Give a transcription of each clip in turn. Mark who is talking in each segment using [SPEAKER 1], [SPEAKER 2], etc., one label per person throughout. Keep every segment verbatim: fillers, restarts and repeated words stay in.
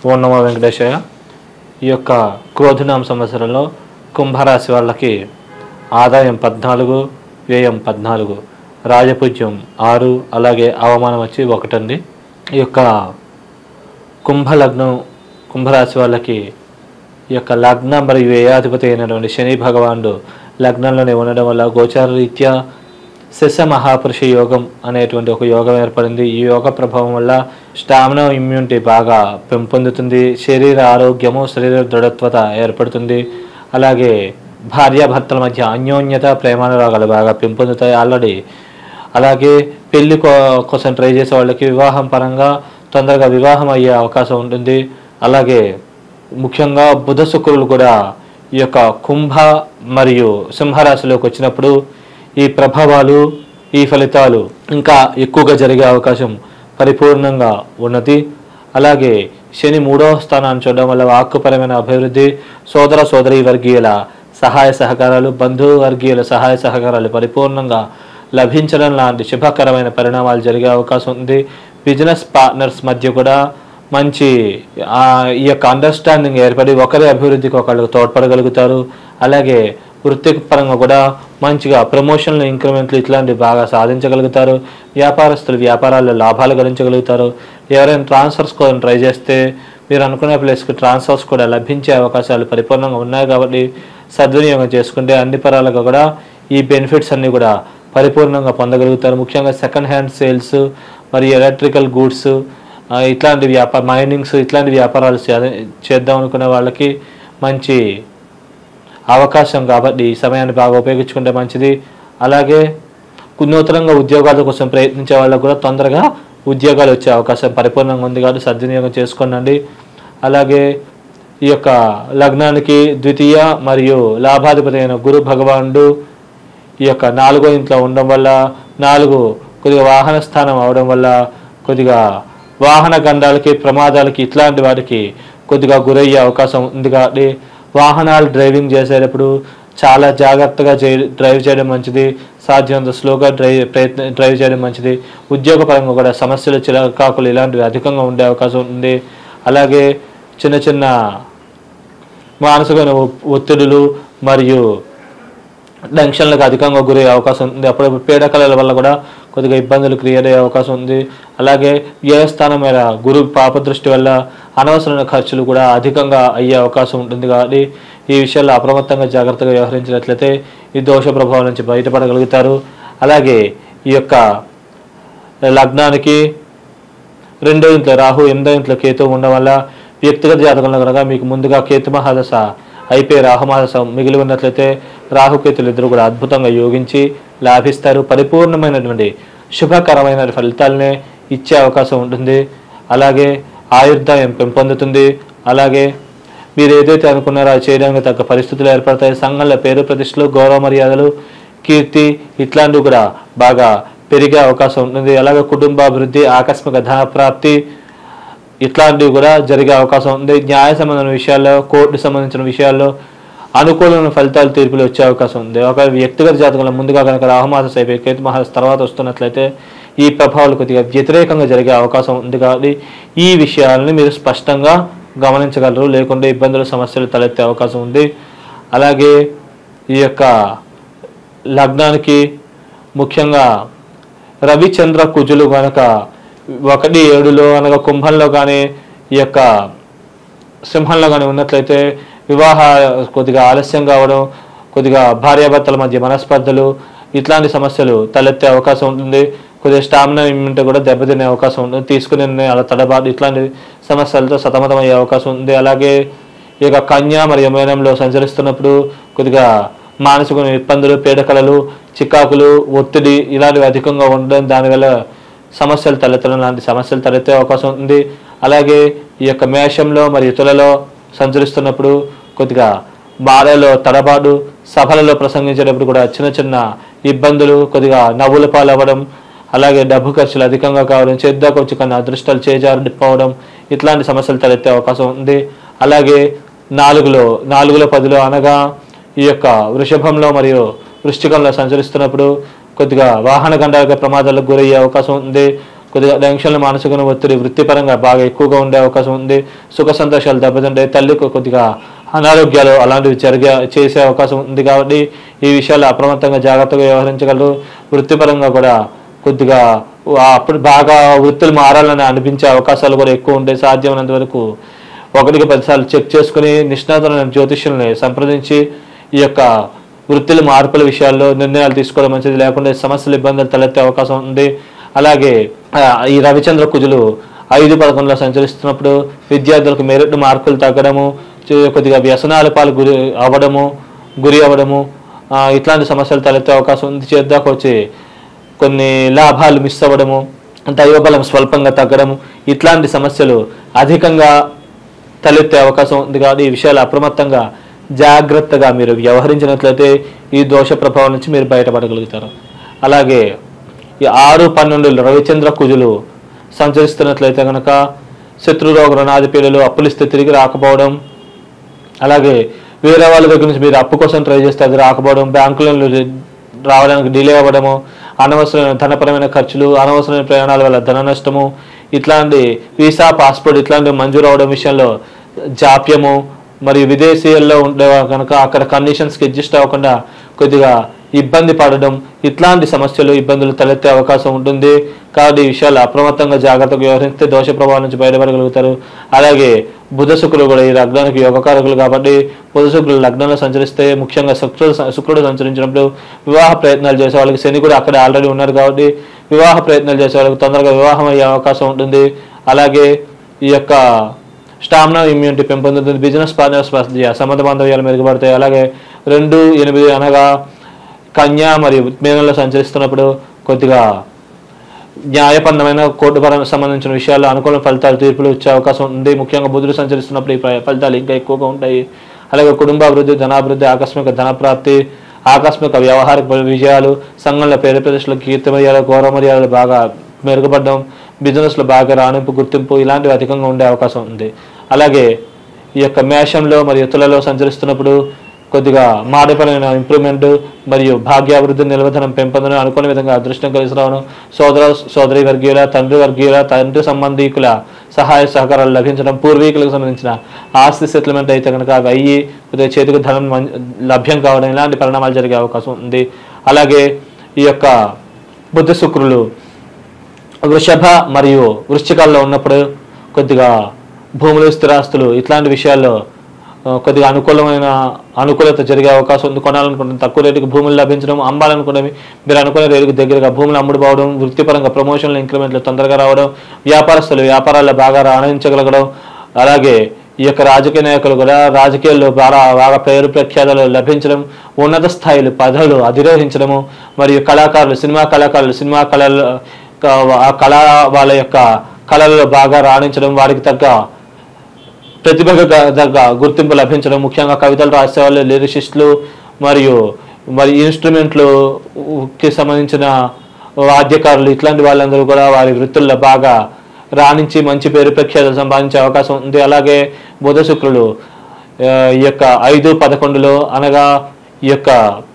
[SPEAKER 1] ఓం నమో వెంకటేశయ్య. ఈ యొక్క క్రోధినామ సంవత్సరంలో కుంభరాశి వాళ్ళకి ఆదాయం పద్నాలుగు, వ్యయం పద్నాలుగు, రాజపూజ్యం ఆరు, అలాగే అవమానం వచ్చి ఒకటండి. ఈ యొక్క కుంభ లగ్నం కుంభరాశి వాళ్ళకి ఈ యొక్క లగ్నం మరియు వ్యయాధిపతి అయినటువంటి శని భగవానుడు లగ్నంలోనే ఉండడం వల్ల గోచార రీత్యా శశ మహాపురుష యోగం అనేటువంటి ఒక యోగం ఏర్పడింది. ఈ యోగ ప్రభావం వల్ల స్టామినా, ఇమ్యూనిటీ బాగా పెంపొందుతుంది. శరీర ఆరోగ్యము, శరీర దృఢత్వత ఏర్పడుతుంది. అలాగే భార్యాభర్తల మధ్య అన్యోన్యత, ప్రేమానురాగాలు బాగా పెంపొందుతాయి ఆల్రెడీ. అలాగే పెళ్లి కోసం ట్రై చేసే వాళ్ళకి వివాహం పరంగా తొందరగా వివాహం అయ్యే అవకాశం ఉంటుంది. అలాగే ముఖ్యంగా బుధ శుక్రులు కూడా ఈ యొక్క కుంభ మరియు సింహరాశిలోకి వచ్చినప్పుడు ఈ ప్రభావాలు, ఈ ఫలితాలు ఇంకా ఎక్కువగా జరిగే అవకాశం పరిపూర్ణంగా ఉన్నది. అలాగే శని మూడవ స్థానాన్ని చూడడం వల్ల వాక్కుపరమైన అభివృద్ధి, సోదర సోదరీ వర్గీయుల సహాయ సహకారాలు, బంధువర్గీయుల సహాయ సహకారాలు పరిపూర్ణంగా లభించడం లాంటి శుభకరమైన పరిణామాలు జరిగే అవకాశం ఉంది. బిజినెస్ పార్ట్నర్స్ మధ్య కూడా మంచి ఈ యొక్క అండర్స్టాండింగ్ ఏర్పడి ఒకరి అభివృద్ధికి ఒకళ్ళు తోడ్పడగలుగుతారు. అలాగే వృత్తిపరంగా కూడా మంచిగా ప్రమోషన్లు, ఇంక్రిమెంట్లు ఇట్లాంటివి బాగా సాధించగలుగుతారు. వ్యాపారస్తులు వ్యాపారాల్లో లాభాలు గడించగలుగుతారు. ఎవరైనా ట్రాన్స్ఫర్స్ కోసం ట్రై చేస్తే మీరు అనుకునే ప్లేస్కి ట్రాన్స్ఫర్స్ కూడా లభించే అవకాశాలు పరిపూర్ణంగా ఉన్నాయి. కాబట్టి సద్వినియోగం చేసుకుంటే అన్ని పరాలుగా కూడా ఈ బెనిఫిట్స్ అన్నీ కూడా పరిపూర్ణంగా పొందగలుగుతారు. ముఖ్యంగా సెకండ్ హ్యాండ్ సేల్స్ మరియు ఎలక్ట్రికల్ గూడ్స్ ఇట్లాంటి వ్యాపార మైనింగ్స్ ఇట్లాంటి వ్యాపారాలు చేద్దాం అనుకునే వాళ్ళకి మంచి అవకాశం. కాబట్టి ఈ సమయాన్ని బాగా ఉపయోగించుకుంటే మంచిది. అలాగే నూతనంగా ఉద్యోగాల కోసం ప్రయత్నించే వాళ్ళకు కూడా తొందరగా ఉద్యోగాలు వచ్చే అవకాశం పరిపూర్ణంగా ఉంది. కాబట్టి సద్వినియోగం చేసుకోండి. అలాగే ఈ యొక్క లగ్నానికి ద్వితీయ మరియు లాభాధిపతి అయిన గురు భగవానుడు ఈ యొక్క నాలుగో ఇంట్లో ఉండడం వల్ల, నాలుగు కొద్దిగా వాహన స్థానం అవడం వల్ల కొద్దిగా వాహన గండాలకి, ప్రమాదాలకి ఇట్లాంటి వాటికి కొద్దిగా గురయ్యే అవకాశం ఉంది. కాబట్టి వాహనాలు డ్రైవింగ్ చేసేటప్పుడు చాలా జాగ్రత్తగా చే డ్రైవ్ చేయడం మంచిది. సాధ్యమంత స్లోగా డ్రైవ్ ప్రయత్న డ్రైవ్ చేయడం మంచిది. ఉద్యోగపరంగా కూడా సమస్యలు, చిరకాకులు ఇలాంటివి అధికంగా ఉండే అవకాశం ఉంది. అలాగే చిన్న చిన్న మానసికమైన ఒత్తిడులు మరియు టెన్షన్లకు అధికంగా గురయ్యే అవకాశం ఉంది. అప్పుడప్పుడు పీడకలల వల్ల కూడా కొద్దిగా ఇబ్బందులు క్రియేట్ అయ్యే అవకాశం ఉంది. అలాగే వ్యయస్థానం మీద గురు పాప దృష్టి వల్ల అనవసరమైన ఖర్చులు కూడా అధికంగా అయ్యే అవకాశం ఉంటుంది. కాబట్టి ఈ విషయాల్లో అప్రమత్తంగా జాగ్రత్తగా వ్యవహరించినట్లయితే ఈ దోష ప్రభావం నుంచి బయటపడగలుగుతారు. అలాగే ఈ యొక్క లగ్నానికి రెండో ఇంట్లో రాహు, ఎనిమిదో ఇంట్లో కేతు ఉండడం వల్ల వ్యక్తిగత జాతకంలో కనుక మీకు ముందుగా కేతు మహాదశ అయిపోయి రాహు మహాదశ మిగిలి ఉన్నట్లయితే రాహుకేతులు ఇద్దరు కూడా అద్భుతంగా యోగించి లాభిస్తారు. పరిపూర్ణమైనటువంటి శుభకరమైన ఫలితాలనే ఇచ్చే అవకాశం ఉంటుంది. అలాగే ఆయుర్దాయం పెంపొందుతుంది. అలాగే మీరు ఏదైతే అనుకున్నారో అది చేయడానికి తగ్గ పరిస్థితులు ఏర్పడతాయి. సంఘంలో పేరు ప్రతిష్టలు, గౌరవ మర్యాదలు, కీర్తి ఇట్లాంటివి కూడా బాగా పెరిగే అవకాశం ఉంటుంది. అలాగే కుటుంబాభివృద్ధి, ఆకస్మిక ధన ప్రాప్తి ఇట్లాంటివి కూడా జరిగే అవకాశం ఉంది. న్యాయ సంబంధమైన విషయాల్లో, కోర్టు సంబంధించిన విషయాల్లో అనుకూలమైన ఫలితాలు, తీర్పులు వచ్చే అవకాశం ఉంది. ఒక వ్యక్తిగత జాతకంలో ముందుగా కనుక రాహుమాస అయిపోయి కేతు మహాదశ తర్వాత వస్తున్నట్లయితే ఈ ప్రభావాలు కొద్దిగా వ్యతిరేకంగా జరిగే అవకాశం ఉంది. కాబట్టి ఈ విషయాలని మీరు స్పష్టంగా గమనించగలరు. లేకుంటే ఇబ్బందులు, సమస్యలు తలెత్తే అవకాశం ఉంది. అలాగే ఈ యొక్క లగ్నానికి ముఖ్యంగా రవిచంద్ర కుజులు కనుక ఒకటి ఏడులో అనగా కుంభంలో కానీ ఈ యొక్క సింహంలో కానీ ఉన్నట్లయితే వివాహ కొద్దిగా ఆలస్యం కావడం, కొద్దిగా భార్యాభర్తల మధ్య మనస్పర్ధలు ఇట్లాంటి సమస్యలు తలెత్తే అవకాశం ఉంటుంది. కొద్దిగా స్టామినా ఇమ్యూనిటీ కూడా దెబ్బతినే అవకాశం ఉంటుంది. తీసుకునే అలా తడబాటు ఇట్లాంటి సమస్యలతో సతమతం అయ్యే అవకాశం ఉంది. అలాగే ఈ యొక్క కన్య మరియు మీనంలో సంచరిస్తున్నప్పుడు కొద్దిగా మానసిక ఇబ్బందులు, పీడకలలు, చికాకులు, ఒత్తిడి ఇలాంటివి అధికంగా ఉండడం, దానివల్ల సమస్యలు తలెత్తడం లాంటి సమస్యలు తలెత్తే అవకాశం ఉంది. అలాగే ఈ యొక్క మేషంలో మరియు తులలో సంచరిస్తున్నప్పుడు కొద్దిగా భార్యలో తడబాటు, సభలలో ప్రసంగించేటప్పుడు కూడా చిన్న చిన్న ఇబ్బందులు, కొద్దిగా నవ్వుల పాలవ్వడం, అలాగే డబ్బు ఖర్చులు అధికంగా కావడం, చేద్దాకు వచ్చి కన్నా అదృష్టాలు చేజారిపోవడం ఇట్లాంటి సమస్యలు తలెత్తే అవకాశం ఉంది. అలాగే నాలుగులో నాలుగులో పదిలో అనగా ఈ యొక్క వృషభంలో మరియు వృశ్చికంలో సంచరిస్తున్నప్పుడు కొద్దిగా వాహన గండాల ప్రమాదాలకు గురయ్యే అవకాశం ఉంది. కొద్దిగా టెన్షన్లు, మానసిక ఒత్తిడి వృత్తిపరంగా బాగా ఎక్కువగా ఉండే అవకాశం ఉంది. సుఖ సంతోషాలు దెబ్బతింటాయి. తల్లికి కొద్దిగా అనారోగ్యాలు అలాంటివి జరిగే చేసే అవకాశం ఉంది. కాబట్టి ఈ విషయాలు అప్రమత్తంగా జాగ్రత్తగా వ్యవహరించగలరు. వృత్తిపరంగా కూడా కొద్దిగా అప్పుడు బాగా వృత్తులు మారాలని అనిపించే అవకాశాలు కూడా ఎక్కువ ఉంటాయి. సాధ్యమైనంత వరకు ఒకటికి పదిసార్లు చెక్ చేసుకుని నిష్ణాతులైన జ్యోతిష్యుల్ని సంప్రదించి ఈ యొక్క వృత్తుల మార్పుల విషయాల్లో నిర్ణయాలు తీసుకోవడం మంచిది. లేకుండా సమస్యలు, ఇబ్బందులు తలెత్తే అవకాశం ఉంది. అలాగే ఈ రవిచంద్ర కుజులు ఐదు పదకొండులో సంచరిస్తున్నప్పుడు విద్యార్థులకు మెరిట్ మార్కులు తగ్గడము, కొద్దిగా వ్యసనాల పాలు గురి అవ్వడము గురి అవ్వడము ఇట్లాంటి సమస్యలు తలెత్తే అవకాశం ఉంది. చేద్దాకు వచ్చి కొన్ని లాభాలు మిస్ అవ్వడము, దైవబలం స్వల్పంగా తగ్గడము ఇట్లాంటి సమస్యలు అధికంగా తలెత్తే అవకాశం ఉంది. కాబట్టి ఈ విషయాలు అప్రమత్తంగా జాగ్రత్తగా మీరు వ్యవహరించినట్లయితే ఈ దోష ప్రభావం నుంచి మీరు బయటపడగలుగుతారు. అలాగే ఈ ఆరు పన్నెండు రవిచంద్ర కుజులు సంచరిస్తున్నట్లయితే కనుక శత్రురోగ రుణాది పీడలు, అప్పులిస్తే తిరిగి రాకపోవడం, అలాగే వేరే వాళ్ళ దగ్గర నుంచి మీరు అప్పు కోసం ట్రై చేస్తే అది రాకపోవడం, బ్యాంకులలో రావడానికి డిలే అవ్వడము, అనవసరమైన ధనపరమైన ఖర్చులు, అనవసరమైన ప్రయాణాల వల్ల ధన నష్టము, ఇట్లాంటి వీసా, పాస్పోర్ట్ ఇట్లాంటివి మంజూరు అవడం విషయంలో జాప్యము, మరియు విదేశీయాల్లో ఉండే కనుక అక్కడ కండిషన్స్కి అడ్జస్ట్ అవ్వకుండా కొద్దిగా ఇబ్బంది పడడం, ఇట్లాంటి సమస్యలు, ఇబ్బందులు తలెత్తే అవకాశం ఉంటుంది. కాబట్టి ఈ విషయాలు అప్రమత్తంగా జాగ్రత్తగా వ్యవహరిస్తే దోష ప్రభావం నుంచి బయటపడగలుగుతారు. అలాగే బుధ శుక్రులు కూడా ఈ లగ్నానికి యోగకారకులు కాబట్టి బుధ శుక్రులు లగ్నంలో సంచరిస్తే, ముఖ్యంగా శుక్రుడు శుక్రుడు సంచరించినప్పుడు వివాహ ప్రయత్నాలు చేసే వాళ్ళకి, శని కూడా అక్కడే ఆల్రెడీ ఉన్నారు కాబట్టి వివాహ ప్రయత్నాలు చేసే వాళ్ళకి తొందరగా వివాహం అయ్యే అవకాశం ఉంటుంది. అలాగే ఈ యొక్క స్టామినా, ఇమ్యూనిటీ పెంపొందుతుంది. బిజినెస్ పార్ట్నర్స్ మధ్య సంబంధ బాంధవ్యాలు మెరుగుపడతాయి. అలాగే రెండు ఎనిమిది అనగా కన్యా మరియు మీనంలో సంచరిస్తున్నప్పుడు కొద్దిగా న్యాయపరమైన కోర్టుపరంగా సంబంధించిన విషయాల్లో అనుకూల ఫలితాలు, తీర్పులు వచ్చే అవకాశం ఉంది. ముఖ్యంగా బుధుడు సంచరిస్తున్నప్పుడు ఈ ఫలితాలు ఇంకా ఎక్కువగా ఉంటాయి. అలాగే కుటుంబాభివృద్ధి, ధనాభివృద్ధి, ఆకస్మిక ధనప్రాప్తి, ఆకస్మిక వ్యవహారిక విజయాలు, సంఘంలో పేరు ప్రతిష్టలు, కీర్తి మర్యాదలు, గౌరవ మర్యాదలు బాగా మెరుగుపడడం, బిజినెస్లో బాగా రాణింపు, గుర్తింపు ఇలాంటివి అధికంగా ఉండే అవకాశం ఉంది. అలాగే ఈ యొక్క మేషంలో మరియు తులలో సంచరిస్తున్నప్పుడు కొద్దిగా మాడపరమైన ఇంప్రూవ్మెంట్ మరియు భాగ్యాభివృద్ధి, నిలవధనం పెంపొందడం, అనుకునే విధంగా అదృష్టం కలిసి రావడం, సోదర సోదరి వర్గీయుల, తండ్రి వర్గీయుల, తండ్రి సంబంధికుల సహాయ సహకారాలు లభించడం, పూర్వీకులకు సంబంధించిన ఆస్తి సెటిల్మెంట్ అయితే కనుక అవి అయ్యి కొద్దిగా చేతికి ధనం లభ్యం కావడం ఇలాంటి పరిణామాలు జరిగే అవకాశం ఉంది. అలాగే ఈ యొక్క బుధ శుక్రులు వృషభ మరియు వృశ్చికాల్లో ఉన్నప్పుడు కొద్దిగా భూములు, స్థిరాస్తులు ఇట్లాంటి విషయాల్లో కొద్దిగా అనుకూలమైన అనుకూలత జరిగే అవకాశం ఉంది. కొనాలనుకుంటే తక్కువ రేటుకి భూములు లభించడం, అమ్మాలనుకునేవి మీరు అనుకునే రేటుకి దగ్గరగా భూములు అమ్ముడుపోవడం, వృత్తిపరంగా ప్రమోషన్లు, ఇంక్రిమెంట్లు తొందరగా రావడం, వ్యాపారస్తులు వ్యాపారాల్లో బాగా రాణించగలగడం, అలాగే ఈ యొక్క రాజకీయ నాయకులు కూడా రాజకీయాల్లో బాగా బాగా పేరు ప్రఖ్యాతలు లభించడం, ఉన్నత స్థాయిలు పదవులు అధిరోహించడము, మరియు కళాకారులు, సినిమా కళాకారులు సినిమా కళలు ఆ కళ వాళ్ళ యొక్క కళలలో బాగా రాణించడం, వారికి తగ్గ ప్రతిభకు తగ్గ గుర్తింపు లభించడం, ముఖ్యంగా కవితలు రాసేవాళ్ళు, లిరిసిస్టులు మరియు మరి ఇన్స్ట్రుమెంట్లుకి సంబంధించిన వాద్యకారులు ఇట్లాంటి వాళ్ళందరూ కూడా వారి వృత్తుల్లో బాగా రాణించి మంచి పేరు ప్రఖ్యాతలు సంపాదించే అవకాశం ఉంది. అలాగే బుధ శుక్రులు ఈ యొక్క ఐదు పదకొండులో అనగా ఈ యొక్క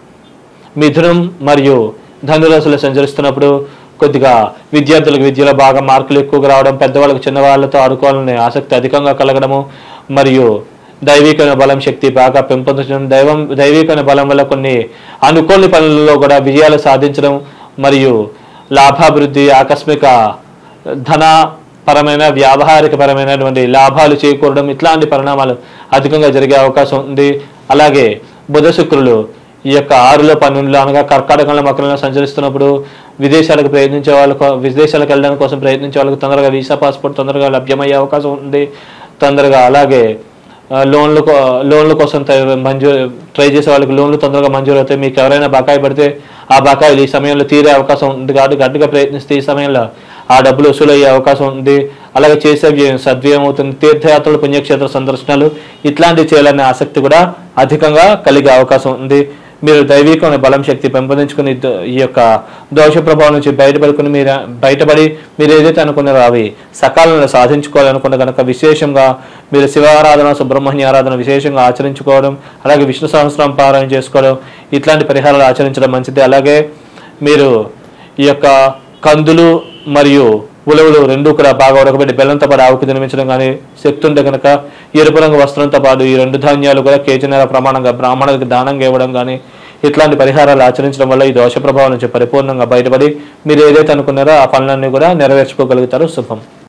[SPEAKER 1] మిథునం మరియు ధనురాశిలో సంచరిస్తున్నప్పుడు కొద్దిగా విద్యార్థులకు విద్యలో బాగా మార్కులు ఎక్కువగా రావడం, పెద్దవాళ్ళకు చిన్నవాళ్ళతో ఆడుకోవాలనే ఆసక్తి అధికంగా కలగడము, మరియు దైవికమైన బలం, శక్తి బాగా పెంపొందించడం, దైవం దైవికమైన బలం వల్ల కొన్ని అనుకోని పనులలో కూడా విజయాలు సాధించడం, మరియు లాభాభివృద్ధి, ఆకస్మిక ధన పరమైన వ్యావహారిక పరమైనటువంటి లాభాలు చేకూరడం ఇట్లాంటి పరిణామాలు అధికంగా జరిగే అవకాశం ఉంది. అలాగే బుధ శుక్రులు ఈ యొక్క ఆరులో పన్నెండులో అనగా కర్కాటకంలో మకరంలో సంచరిస్తున్నప్పుడు విదేశాలకు ప్రయత్నించే వాళ్ళకు విదేశాలకు వెళ్ళడానికి కోసం ప్రయత్నించే వాళ్ళకు తొందరగా వీసా, పాస్పోర్ట్ తొందరగా లభ్యమయ్యే అవకాశం ఉంది. తొందరగా అలాగే లోన్లు లోన్ల కోసం మంజూరు ట్రై చేసే వాళ్ళకి లోన్లు తొందరగా మంజూరు అవుతాయి. మీకు ఎవరైనా బకాయి పడితే ఆ బకాయిలు ఈ సమయంలో తీరే అవకాశం ఉంది కాబట్టి గట్టిగా ప్రయత్నిస్తే ఈ సమయంలో ఆ డబ్బులు వసూలు అయ్యే అవకాశం ఉంది. అలాగే చేసే సద్వ్యయం అవుతుంది. తీర్థయాత్రలు, పుణ్యక్షేత్ర సందర్శనలు ఇట్లాంటివి చేయాలనే ఆసక్తి కూడా అధికంగా కలిగే అవకాశం ఉంది. మీరు దైవికమైన బలం, శక్తి పెంపొందించుకుని ఈ యొక్క దోష ప్రభావం నుంచి బయటపడుకుని మీరు బయటపడి మీరు ఏదైతే అనుకున్నారో అవి సకాలంలో సాధించుకోవాలనుకున్న కనుక విశేషంగా మీరు శివారాధన, సుబ్రహ్మణ్య ఆరాధన విశేషంగా ఆచరించుకోవడం, అలాగే విష్ణు సహస్రం పారాయణ చేసుకోవడం ఇట్లాంటి పరిహారాలు ఆచరించడం మంచిది. అలాగే మీరు ఈ యొక్క కందులు మరియు ఉలవలు రెండు కూడా బాగా ఉడకబెట్టి బెల్లంతో పాటు ఆవుకు తినిపించడం కానీ, శక్తి ఉంటే కనుక ఎరుపు రంగు వస్త్రంతో పాటు ఈ రెండు ధాన్యాలు కూడా కేజీన్నర ప్రమాణంగా బ్రాహ్మణులకు దానంగా ఇవ్వడం కానీ, ఇట్లాంటి పరిహారాలు ఆచరించడం వల్ల ఈ దోష ప్రభావం నుంచి పరిపూర్ణంగా బయటపడి మీరు ఏదైతే అనుకున్నారో ఆ పనులన్నీ కూడా నెరవేర్చుకోగలుగుతారు. శుభం.